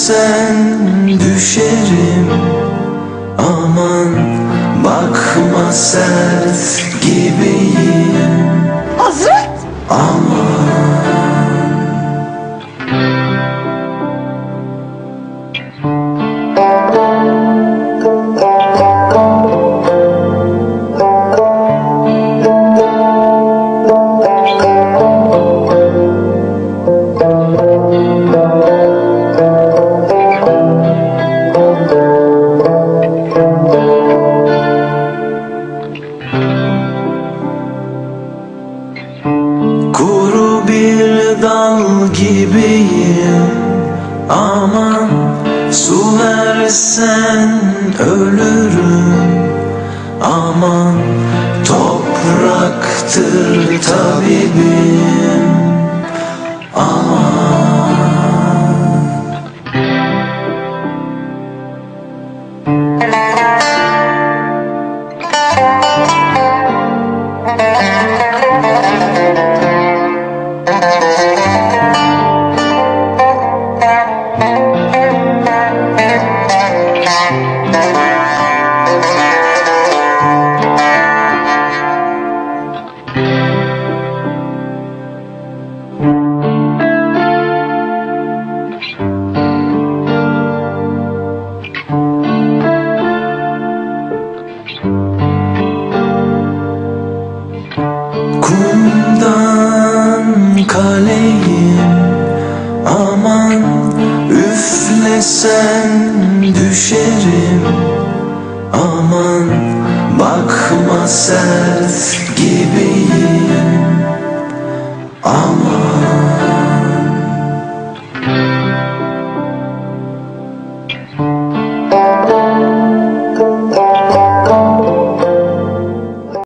Üflesen düşerim, aman bakma sert gibiyim. Hazret! Aman. Kuru bir dal gibiyim, aman su versen ölürüm. Aman topraktır tabibim, aman. Kumdan kaleyim, aman üflesen düşerim. Aman bakma sert